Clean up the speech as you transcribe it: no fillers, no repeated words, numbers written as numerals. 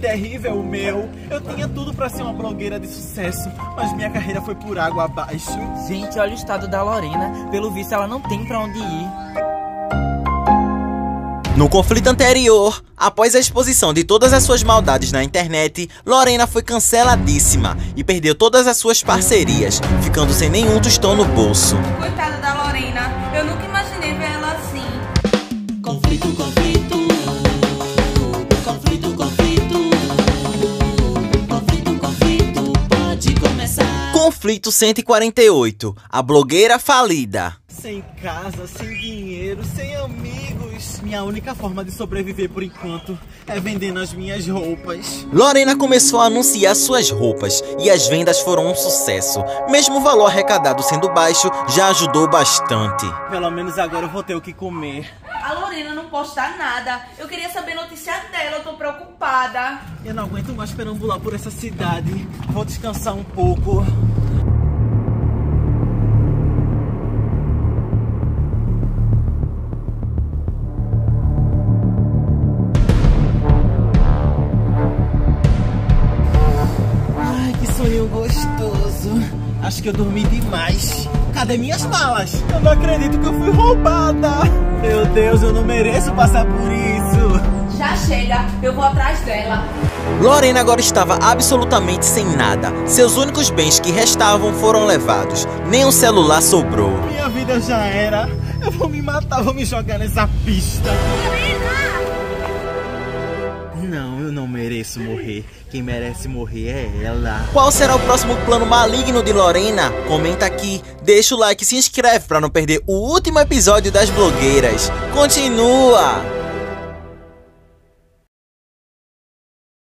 terrível o meu. Eu tinha tudo pra ser uma blogueira de sucesso, mas minha carreira foi por água abaixo. Gente, olha o estado da Lorena. Pelo visto, ela não tem pra onde ir. No conflito anterior, após a exposição de todas as suas maldades na internet, Lorena foi canceladíssima e perdeu todas as suas parcerias, ficando sem nenhum tostão no bolso. Coitada da Lorena, eu nunca imaginei ver ela assim. Conflito, conflito, conflito, conflito, conflito, conflito, pode começar. Conflito 148, a blogueira falida. Sem casa, sem dinheiro, sem amigos. Minha única forma de sobreviver por enquanto é vendendo as minhas roupas. Lorena começou a anunciar suas roupas e as vendas foram um sucesso. Mesmo o valor arrecadado sendo baixo, já ajudou bastante. Pelo menos agora eu vou ter o que comer. A Lorena não posta nada. Eu queria saber notícia dela, eu tô preocupada. Eu não aguento mais perambular por essa cidade. Vou descansar um pouco. Sonho gostoso. Acho que eu dormi demais. Cadê minhas malas? Eu não acredito que eu fui roubada. Meu Deus, eu não mereço passar por isso. Já chega, eu vou atrás dela. Lorena agora estava absolutamente sem nada. Seus únicos bens que restavam foram levados. Nem um celular sobrou. Minha vida já era. Eu vou me matar, vou me jogar nessa pista. Não, eu não mereço morrer. Quem merece morrer é ela. Qual será o próximo plano maligno de Lorena? Comenta aqui, deixa o like e se inscreve para não perder o último episódio das blogueiras. Continua!